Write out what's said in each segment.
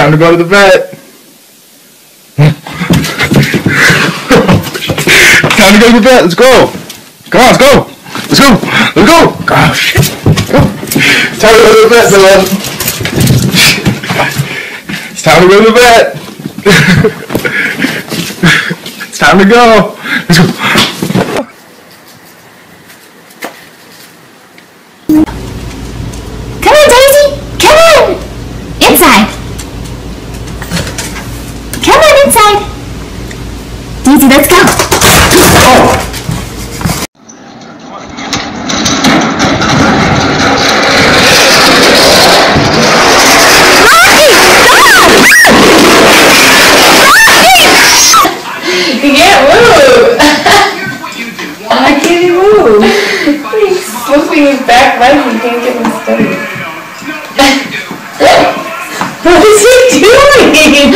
Time to go to the vet. Time to go to the vet. Let's go. Come on, let's go. Let's go. Let's go. Oh, shit. Go. Time to go to the vet, man. It's time to go to the vet. It's time to go. Let's go. Come on, Daisy. Come on. Inside. Come on inside. Daisy, let's go. Oh. You can't move. Why can't he move? He's flipping his back legs and can't get him steady. What is he doing?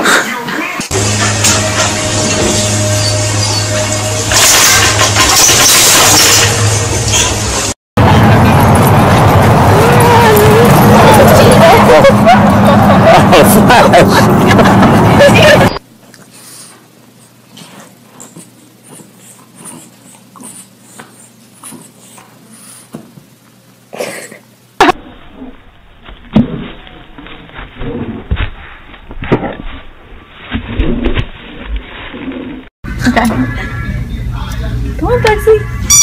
Okay. Come on, Betsy.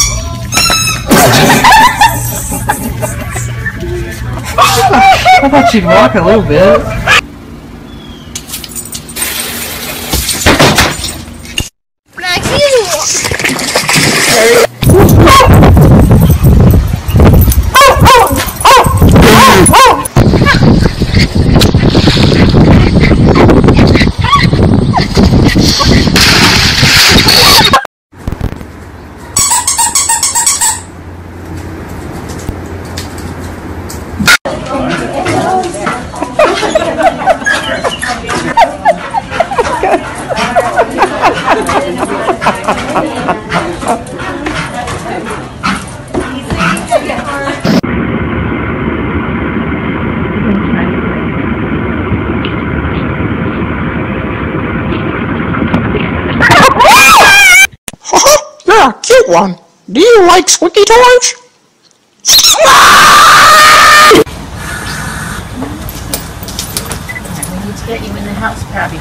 I thought she'd walk a little bit. You're a cute one. Do you like squeaky toys? We need to get you in the house, Krabby.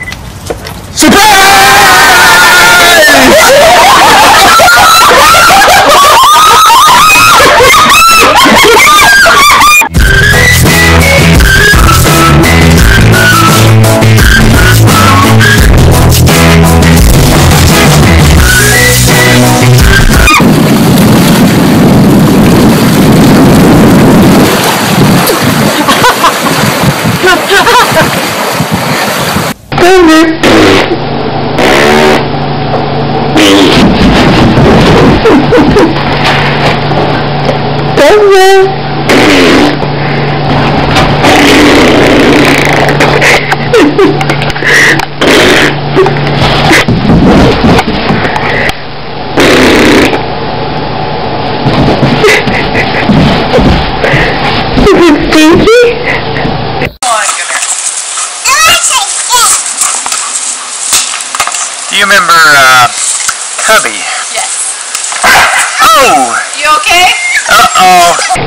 Do you remember, Cubby? Yes. Oh! You okay?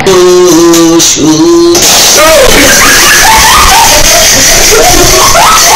Uh-oh.